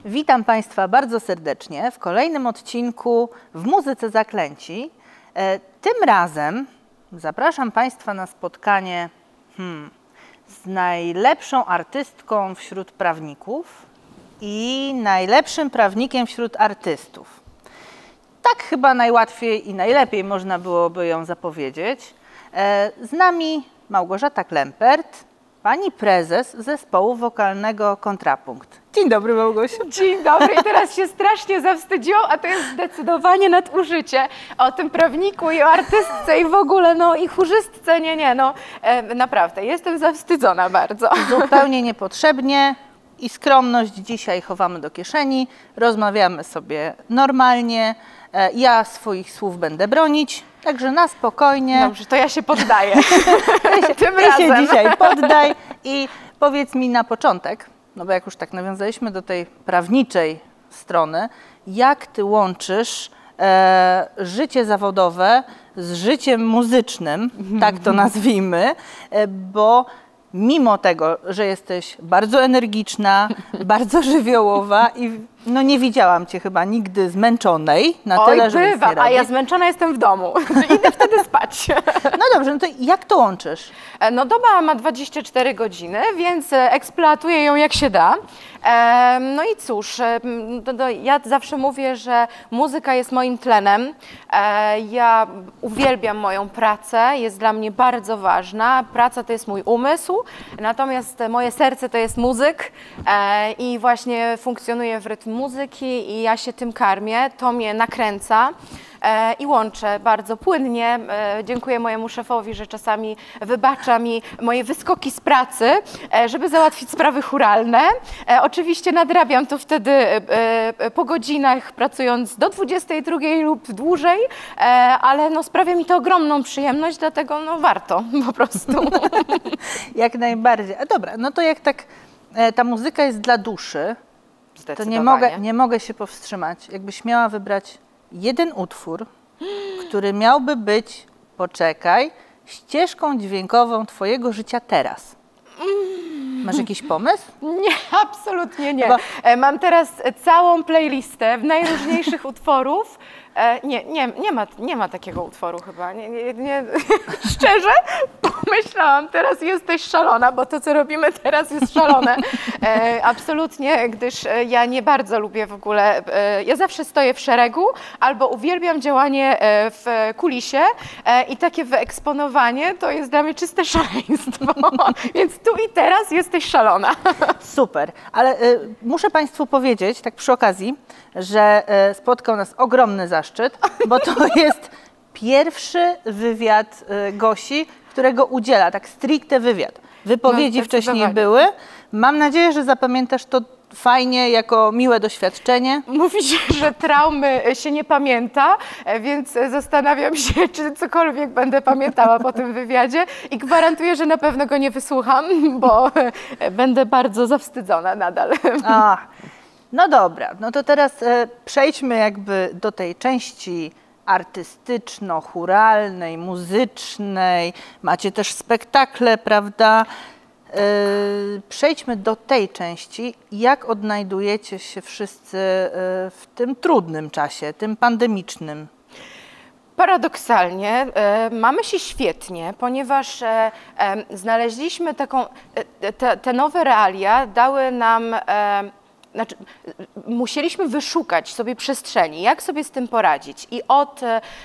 Witam Państwa bardzo serdecznie w kolejnym odcinku w Muzyce Zaklęci. Tym razem zapraszam Państwa na spotkanie z najlepszą artystką wśród prawników i najlepszym prawnikiem wśród artystów. Tak chyba najłatwiej i najlepiej można byłoby ją zapowiedzieć. Z nami Małgorzata Klempert, pani prezes zespołu wokalnego Kontrapunkt. Dzień dobry, Małgosiu. Dzień dobry. I teraz się strasznie zawstydziłam, a to jest zdecydowanie nadużycie. O tym prawniku i o artystce i w ogóle, no i chórzystce, naprawdę, jestem zawstydzona bardzo. Zupełnie niepotrzebnie i skromność dzisiaj chowamy do kieszeni, rozmawiamy sobie normalnie, ja swoich słów będę bronić, także na spokojnie. Dobrze, to ja się poddaję. Ty się dzisiaj poddaj i powiedz mi na początek, no bo jak już tak nawiązaliśmy do tej prawniczej strony, jak ty łączysz życie zawodowe z życiem muzycznym, tak to nazwijmy, bo mimo tego, że jesteś bardzo energiczna, bardzo żywiołowa i no nie widziałam cię chyba nigdy zmęczonej na tyle, że bywa, a ja zmęczona jestem w domu. Idę wtedy spać. No dobrze, no to jak to łączysz? No doba ma 24 godziny, więc eksploatuję ją jak się da. No i cóż, ja zawsze mówię, że muzyka jest moim tlenem. Ja uwielbiam moją pracę, jest dla mnie bardzo ważna. Praca to jest mój umysł, natomiast moje serce to jest muzyk i właśnie funkcjonuje w rytm muzyki i ja się tym karmię, to mnie nakręca i łączę bardzo płynnie. Dziękuję mojemu szefowi, że czasami wybacza mi moje wyskoki z pracy, żeby załatwić sprawy chóralne. Oczywiście nadrabiam to wtedy po godzinach, pracując do 22 lub dłużej, ale no sprawia mi to ogromną przyjemność, dlatego no warto po prostu. Jak najbardziej. A dobra, no to jak tak ta muzyka jest dla duszy, to nie mogę się powstrzymać. Jakbyś miała wybrać jeden utwór, który miałby być, poczekaj, ścieżką dźwiękową twojego życia teraz. Masz jakiś pomysł? Nie, absolutnie nie. Mam teraz całą playlistę najróżniejszych utworów. Nie ma takiego utworu chyba. Szczerze pomyślałam, teraz jesteś szalona, bo to, co robimy teraz, jest szalone. Absolutnie, gdyż ja nie bardzo lubię w ogóle, ja zawsze stoję w szeregu albo uwielbiam działanie w kulisie i takie wyeksponowanie to jest dla mnie czyste szaleństwo. Więc tu i teraz jesteś szalona. Super, ale muszę Państwu powiedzieć, tak przy okazji, że spotkał nas ogromny zaszczyt, bo to jest pierwszy wywiad Gosi, którego udziela, tak stricte wywiad. Wypowiedzi wcześniej były. Mam nadzieję, że zapamiętasz to fajnie, jako miłe doświadczenie. Mówi się, że traumy się nie pamięta, więc zastanawiam się, czy cokolwiek będę pamiętała po tym wywiadzie i gwarantuję, że na pewno go nie wysłucham, bo będę bardzo zawstydzona nadal. No dobra, no to teraz przejdźmy jakby do tej części artystyczno-chóralnej, muzycznej. Macie też spektakle, prawda? Przejdźmy do tej części. Jak odnajdujecie się wszyscy w tym trudnym czasie, tym pandemicznym? Paradoksalnie mamy się świetnie, ponieważ znaleźliśmy taką, te nowe realia dały nam musieliśmy wyszukać sobie przestrzeni, jak sobie z tym poradzić i od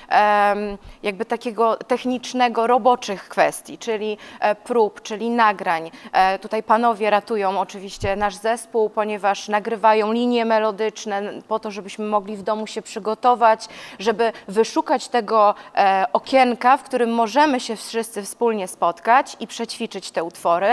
jakby takiego technicznego, roboczych kwestii, czyli prób, czyli nagrań. Tutaj panowie ratują oczywiście nasz zespół, ponieważ nagrywają linie melodyczne po to, żebyśmy mogli w domu się przygotować, żeby wyszukać tego okienka, w którym możemy się wszyscy wspólnie spotkać i przećwiczyć te utwory.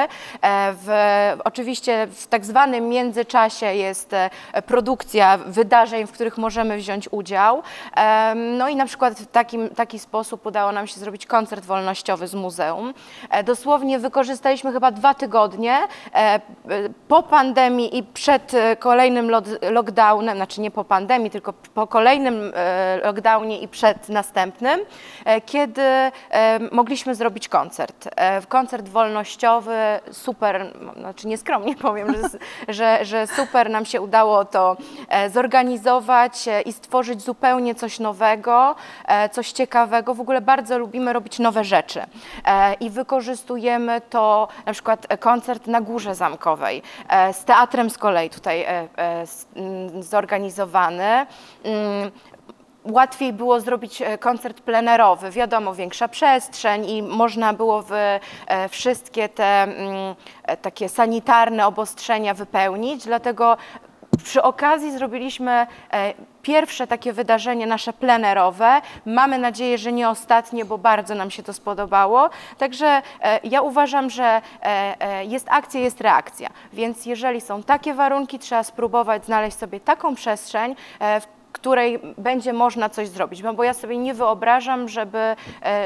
Oczywiście w tak zwanym międzyczasie jest produkcja wydarzeń, w których możemy wziąć udział. No i na przykład w taki sposób udało nam się zrobić koncert wolnościowy z muzeum. Dosłownie wykorzystaliśmy chyba 2 tygodnie po pandemii i przed kolejnym lockdownem, znaczy nie po pandemii, tylko po kolejnym lockdownie i przed następnym, kiedy mogliśmy zrobić koncert. Koncert wolnościowy, super, znaczy nieskromnie powiem, że super nam się udało to zorganizować i stworzyć zupełnie coś nowego, coś ciekawego. W ogóle bardzo lubimy robić nowe rzeczy i wykorzystujemy to, na przykład koncert na Górze Zamkowej, z teatrem z kolei tutaj zorganizowany. Łatwiej było zrobić koncert plenerowy, wiadomo, większa przestrzeń i można było wszystkie te takie sanitarne obostrzenia wypełnić, dlatego przy okazji zrobiliśmy pierwsze takie wydarzenie nasze plenerowe. Mamy nadzieję, że nie ostatnie, bo bardzo nam się to spodobało. Także ja uważam, że jest akcja, jest reakcja. Więc jeżeli są takie warunki, trzeba spróbować znaleźć sobie taką przestrzeń, w której będzie można coś zrobić. Bo ja sobie nie wyobrażam, żeby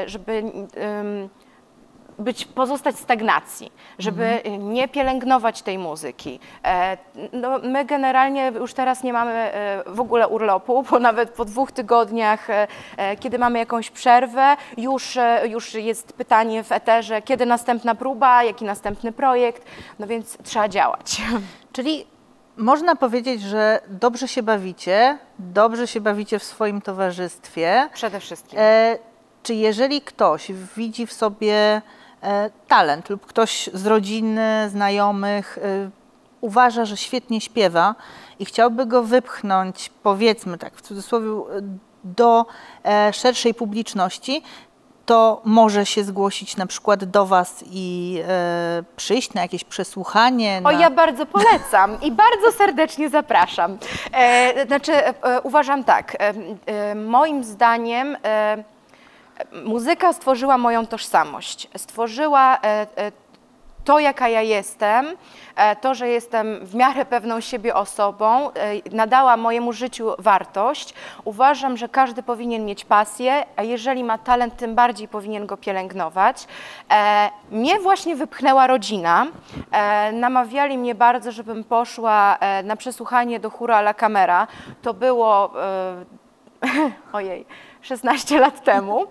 pozostać w stagnacji, żeby nie pielęgnować tej muzyki. No, my generalnie już teraz nie mamy w ogóle urlopu, bo nawet po 2 tygodniach, kiedy mamy jakąś przerwę, już jest pytanie w eterze, kiedy następna próba, jaki następny projekt, no więc trzeba działać. Czyli można powiedzieć, że dobrze się bawicie w swoim towarzystwie. Przede wszystkim. Czy jeżeli ktoś widzi w sobie talent lub ktoś z rodziny, znajomych uważa, że świetnie śpiewa i chciałby go wypchnąć, powiedzmy tak w cudzysłowie, do szerszej publiczności, to może się zgłosić na przykład do Was i przyjść na jakieś przesłuchanie? O, ja bardzo polecam i bardzo serdecznie zapraszam. Uważam tak, moim zdaniem muzyka stworzyła moją tożsamość, stworzyła to, jaka ja jestem, to, że jestem w miarę pewną siebie osobą, nadała mojemu życiu wartość. Uważam, że każdy powinien mieć pasję, a jeżeli ma talent, tym bardziej powinien go pielęgnować. Mnie właśnie wypchnęła rodzina. Namawiali mnie bardzo, żebym poszła na przesłuchanie do chóru a la Camera. To było... ojej, 16 lat temu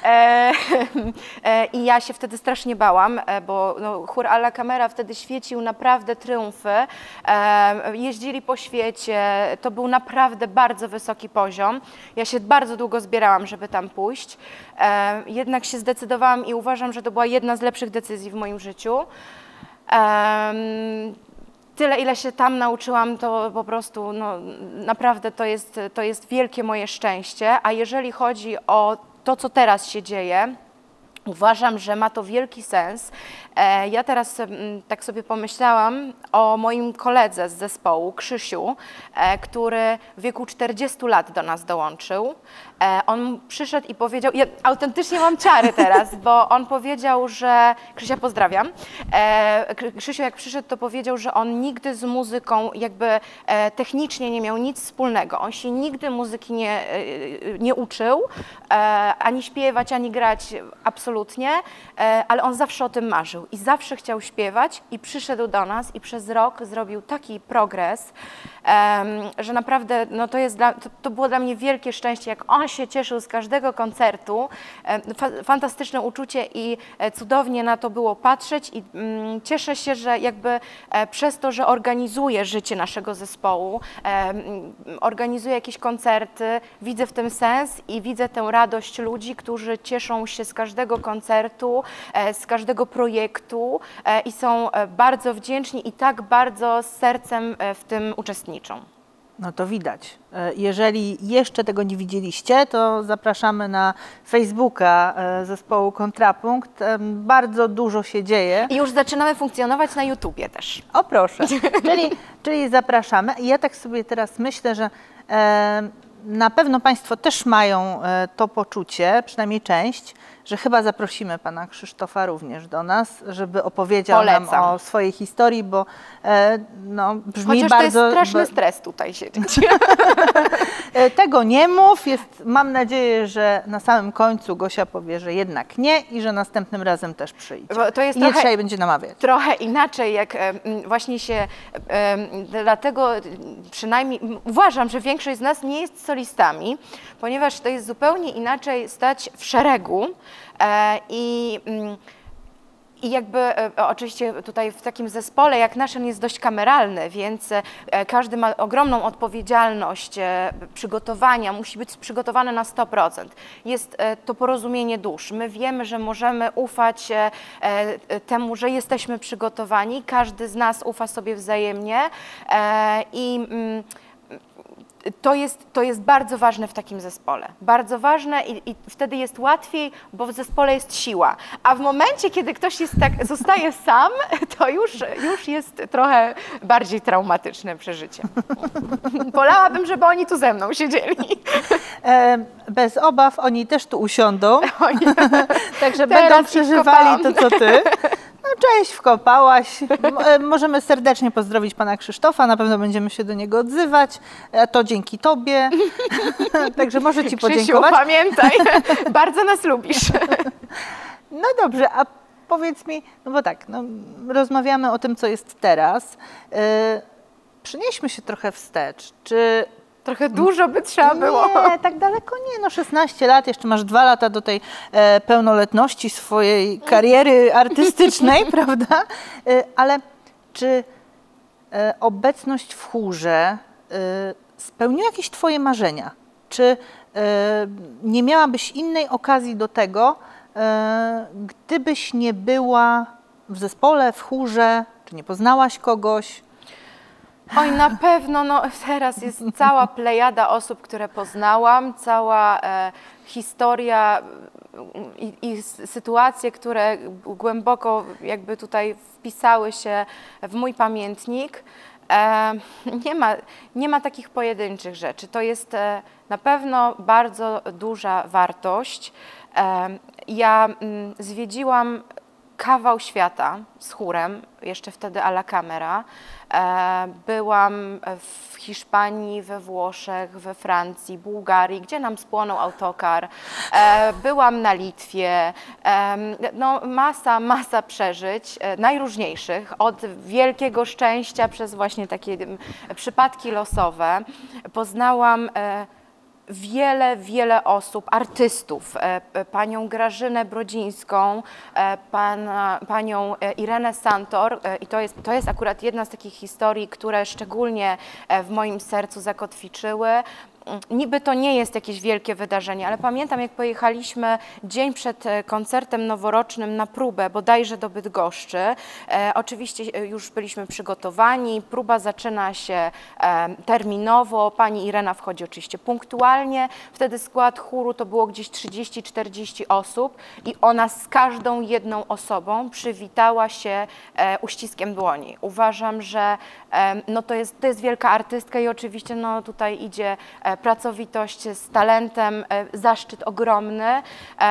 i ja się wtedy strasznie bałam, bo no, chór a la Camera wtedy świecił naprawdę triumfy, jeździli po świecie, to był naprawdę bardzo wysoki poziom. Ja się bardzo długo zbierałam, żeby tam pójść, jednak się zdecydowałam i uważam, że to była jedna z lepszych decyzji w moim życiu. Tyle, ile się tam nauczyłam, to po prostu no, naprawdę to jest wielkie moje szczęście. A jeżeli chodzi o to, co teraz się dzieje, uważam, że ma to wielki sens. Ja teraz tak sobie pomyślałam o moim koledze z zespołu, Krzysiu, który w wieku 40 lat do nas dołączył. On przyszedł i powiedział, ja autentycznie mam ciary teraz, bo on powiedział, że, Krzysia pozdrawiam, Krzysiu jak przyszedł, to powiedział, że on nigdy z muzyką jakby technicznie nie miał nic wspólnego. On się nigdy muzyki nie uczył, ani śpiewać, ani grać absolutnie, ale on zawsze o tym marzył i zawsze chciał śpiewać i przyszedł do nas i przez rok zrobił taki progres, że naprawdę no to było dla mnie wielkie szczęście, jak on się cieszył z każdego koncertu, fantastyczne uczucie i cudownie na to było patrzeć i cieszę się, że jakby przez to, że organizuje życie naszego zespołu, organizuje jakieś koncerty, widzę w tym sens i widzę tę radość ludzi, którzy cieszą się z każdego koncertu, z każdego projektu i są bardzo wdzięczni i tak bardzo z sercem w tym uczestniczą. No to widać. Jeżeli jeszcze tego nie widzieliście, to zapraszamy na Facebooka zespołu Kontrapunkt. Bardzo dużo się dzieje. I już zaczynamy funkcjonować na YouTubie też. O proszę, czyli zapraszamy. I ja tak sobie teraz myślę, że na pewno Państwo też mają to poczucie, przynajmniej część, że chyba zaprosimy Pana Krzysztofa również do nas, żeby opowiedział nam o swojej historii, bo no, brzmi chociaż bardzo... to jest straszny stres tutaj siedzieć. Tego nie mów. Mam nadzieję, że na samym końcu Gosia powie, że jednak nie i że następnym razem też przyjdzie. Bo to jest I nie trzeba jej będzie namawiać. Trochę inaczej, jak właśnie się... Dlatego przynajmniej uważam, że większość z nas nie jest solistami, ponieważ to jest zupełnie inaczej stać w szeregu I jakby oczywiście tutaj w takim zespole jak nasz on jest dość kameralny, więc każdy ma ogromną odpowiedzialność przygotowania, musi być przygotowany na 100%. Jest to porozumienie dusz. My wiemy, że możemy ufać temu, że jesteśmy przygotowani, każdy z nas ufa sobie wzajemnie i to jest bardzo ważne w takim zespole. Bardzo ważne i wtedy jest łatwiej, bo w zespole jest siła. A w momencie, kiedy ktoś jest zostaje sam, to już jest trochę bardziej traumatyczne przeżycie. Wolałabym, żeby oni tu ze mną siedzieli. Bez obaw, oni też tu usiądą. Także będą przeżywali to, co ty. No, cześć, wkopałaś. Możemy serdecznie pozdrowić pana Krzysztofa, na pewno będziemy się do niego odzywać. To dzięki tobie. Także może ci podziękować. Krzysiu, pamiętaj, bardzo nas lubisz. No dobrze, a powiedz mi, no bo tak, no, rozmawiamy o tym, co jest teraz. Przenieśmy się trochę wstecz. Czy trochę dużo by trzeba było. Nie, tak daleko nie. No 16 lat, jeszcze masz 2 lata do tej pełnoletności swojej kariery artystycznej, prawda? Ale czy obecność w chórze spełniła jakieś twoje marzenia? Czy nie miałabyś innej okazji do tego, gdybyś nie była w zespole, w chórze, czy nie poznałaś kogoś? Oj, na pewno, no teraz jest cała plejada osób, które poznałam, cała historia i sytuacje, które głęboko jakby tutaj wpisały się w mój pamiętnik. Nie ma takich pojedynczych rzeczy. To jest na pewno bardzo duża wartość. Ja zwiedziłam kawał świata z chórem, jeszcze wtedy à la camera. Byłam w Hiszpanii, we Włoszech, we Francji, Bułgarii, gdzie nam spłonął autokar. Byłam na Litwie. No, masa przeżyć, najróżniejszych, od wielkiego szczęścia przez właśnie takie przypadki losowe. Poznałam wiele osób, artystów, panią Grażynę Brodzińską, panią Irenę Santor i to jest akurat jedna z takich historii, które szczególnie w moim sercu zakotwiczyły. Niby to nie jest jakieś wielkie wydarzenie, ale pamiętam, jak pojechaliśmy dzień przed koncertem noworocznym na próbę, bodajże do Bydgoszczy. Oczywiście już byliśmy przygotowani, próba zaczyna się terminowo, pani Irena wchodzi oczywiście punktualnie, wtedy skład chóru to było gdzieś 30-40 osób i ona z każdą jedną osobą przywitała się uściskiem dłoni. Uważam, że no to jest wielka artystka i oczywiście no tutaj idzie pracowitość z talentem, zaszczyt ogromny.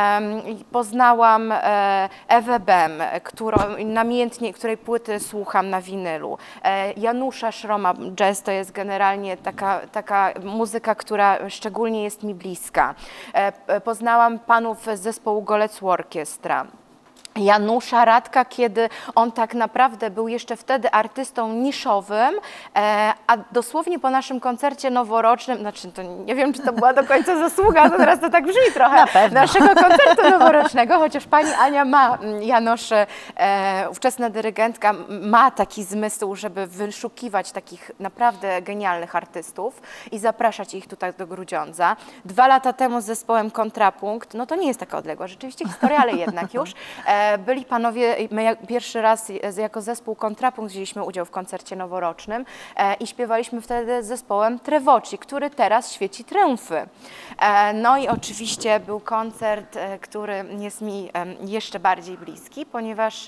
Poznałam Ewę Bem, której płyty słucham na winylu. Janusza Szroma, jazz to jest generalnie taka muzyka, która szczególnie jest mi bliska. Poznałam panów z zespołu Golec Orkiestra. Janusza Radka, kiedy on tak naprawdę był jeszcze wtedy artystą niszowym, a dosłownie po naszym koncercie noworocznym, znaczy to nie wiem, czy to była do końca zasługa, to teraz to tak brzmi trochę, naszego koncertu noworocznego, chociaż pani Ania ma, Janosz, ówczesna dyrygentka, ma taki zmysł, żeby wyszukiwać takich naprawdę genialnych artystów i zapraszać ich tutaj do Grudziądza. 2 lata temu z zespołem Kontrapunkt, no to nie jest taka odległa rzeczywiście historia, ale jednak już, byli panowie, my pierwszy raz jako zespół Kontrapunkt wzięliśmy udział w koncercie noworocznym i śpiewaliśmy wtedy z zespołem Trevoci, który teraz świeci triumfy. No i oczywiście był koncert, który jest mi jeszcze bardziej bliski, ponieważ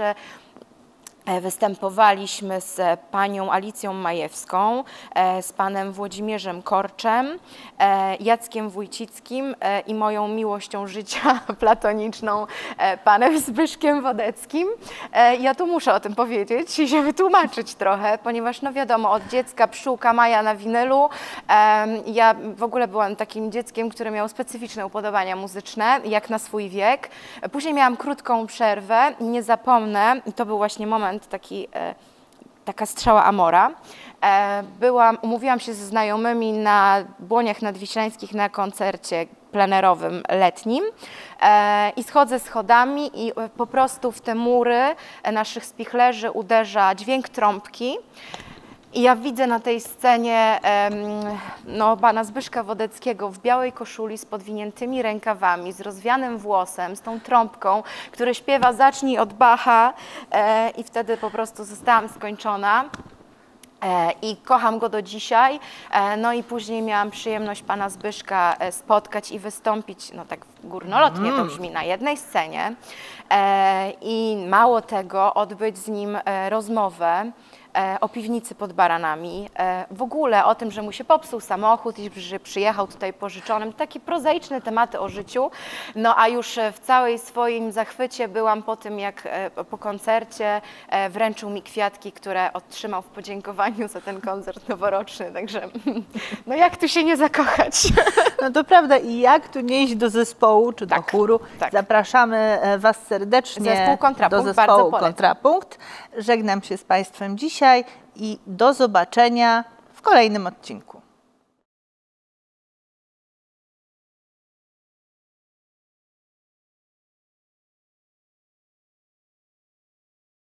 występowaliśmy z panią Alicją Majewską, z panem Włodzimierzem Korczem, Jackiem Wójcickim i moją miłością życia platoniczną, panem Zbyszkiem Wodeckim. Ja tu muszę o tym powiedzieć i się wytłumaczyć trochę, ponieważ no wiadomo, od dziecka pszczółka Maja na winylu. Ja w ogóle byłam takim dzieckiem, które miało specyficzne upodobania muzyczne, jak na swój wiek. Później miałam krótką przerwę i nie zapomnę, to był właśnie moment taka strzała Amora. Umówiłam się ze znajomymi na Błoniach Nadwiślańskich na koncercie plenerowym, letnim. I schodzę schodami i po prostu w te mury naszych spichlerzy uderza dźwięk trąbki. I ja widzę na tej scenie pana Zbyszka Wodeckiego w białej koszuli z podwiniętymi rękawami, z rozwianym włosem, z tą trąbką, który śpiewa "Zacznij od Bacha" i wtedy po prostu zostałam skończona. I kocham go do dzisiaj. No i później miałam przyjemność pana Zbyszka spotkać i wystąpić, no tak górnolotnie to brzmi, na jednej scenie. I mało tego, odbyć z nim rozmowę o piwnicy pod Baranami, w ogóle o tym, że mu się popsuł samochód i że przyjechał tutaj pożyczonym, takie prozaiczne tematy o życiu. No a już w całej swoim zachwycie byłam po tym, jak po koncercie wręczył mi kwiatki, które otrzymał w podziękowaniu za ten koncert noworoczny, także no jak tu się nie zakochać? No to prawda, i jak tu nie iść do zespołu czy do chóru. Zapraszamy Was serdecznie Zespół Kontrapunkt, do zespołu bardzo polecam. Kontrapunkt. Żegnam się z Państwem dzisiaj i do zobaczenia w kolejnym odcinku.